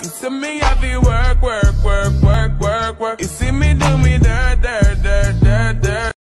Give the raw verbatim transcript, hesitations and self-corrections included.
You see me have to work, work, work, work, work, work. You see me do me dirt, dirt, dirt.